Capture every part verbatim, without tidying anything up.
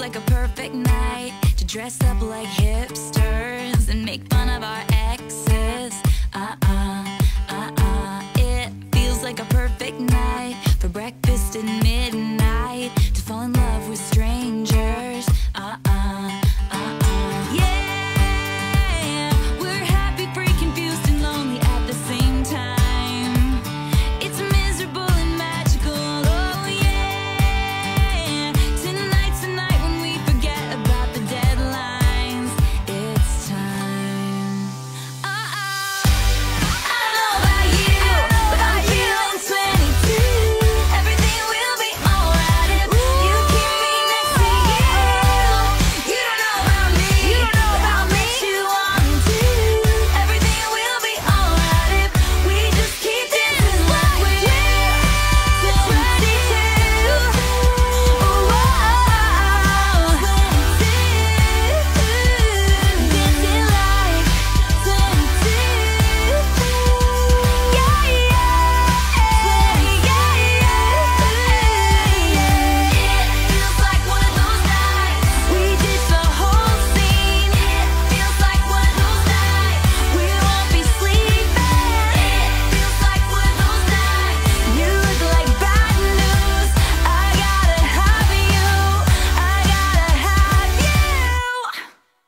like a perfect night to dress up like hipsters and make fun of our exes. Uh-uh, uh-uh. It feels like a perfect night for breakfast at midnight, to fall in love with strangers. Uh-uh, uh-uh. Yeah, we're happy, free, confused, and lonely at the same time. It's miserable and magical, oh yeah. Tonight's the night when we forget about the deadlines. It's time. Uh-oh. I don't know about you, but I'm feeling twenty-two. Everything will be alright if you keep me next to you. You don't know about me, you don't know about me, but you want me to. Everything will be alright if we just keep dancing like we do. twenty-two. Whoa, twenty-two. Dancing like twenty-two. Yeah, yeah, yeah, yeah. It feels like one of those nights we ditch the whole scene. It feels like one of those nights we won't be sleeping. It feels like one of those nights you look like bad news. I gotta have you. I gotta have you.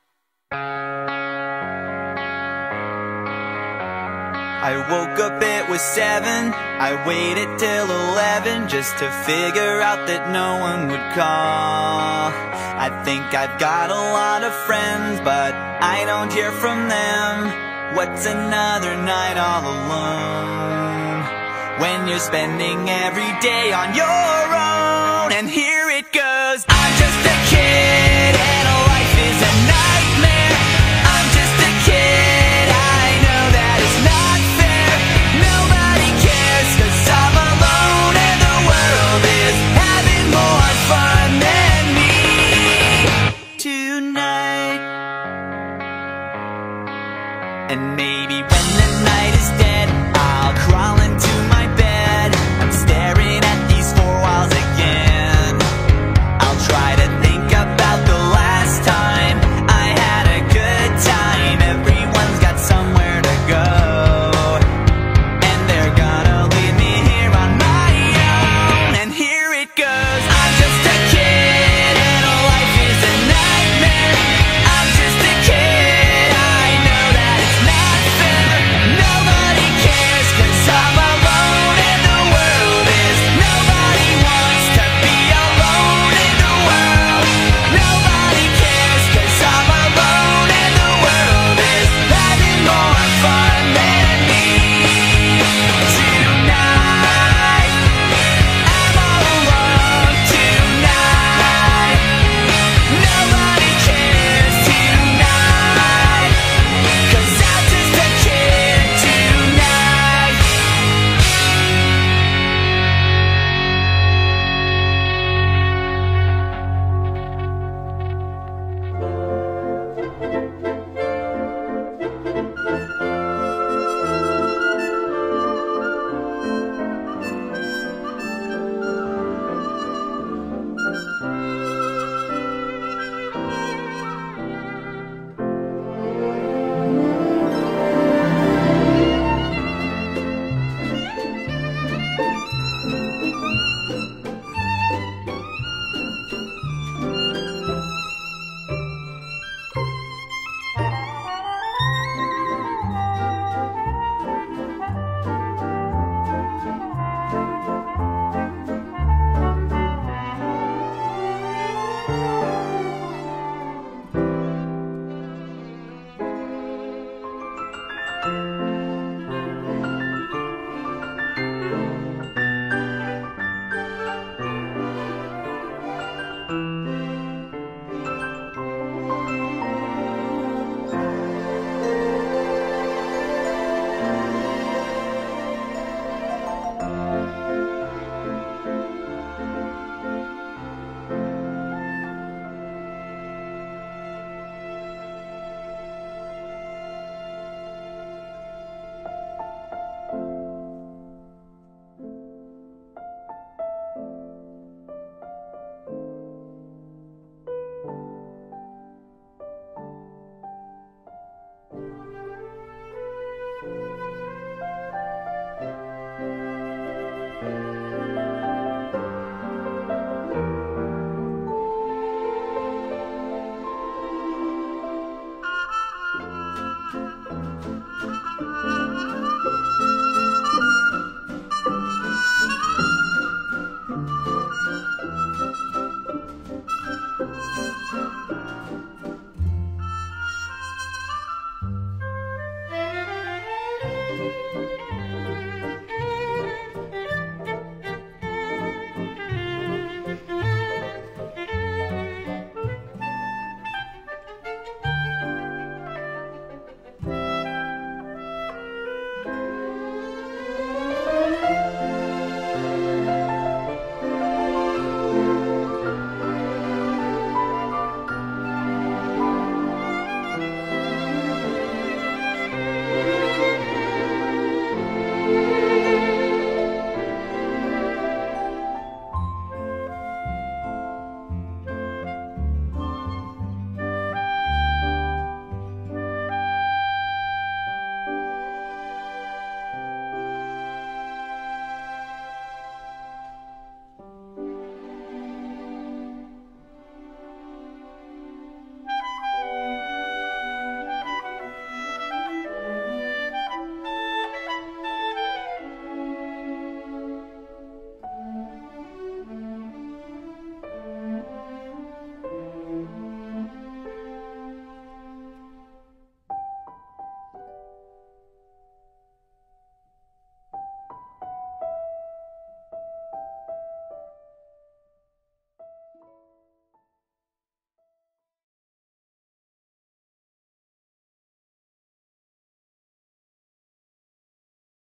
I woke up, it was seven. I waited till eleven just to figure out that no one would call. I think I've got a lot of friends, but I don't hear from them. What's another night all alone when you're spending every day on your own? And here it goes. I'm just a kid and life is a nightmare. I'm just a kid, I know that it's not fair. Nobody cares 'cause I'm alone and the world is having more fun than me tonight. And maybe when the night is dead, I'll crawl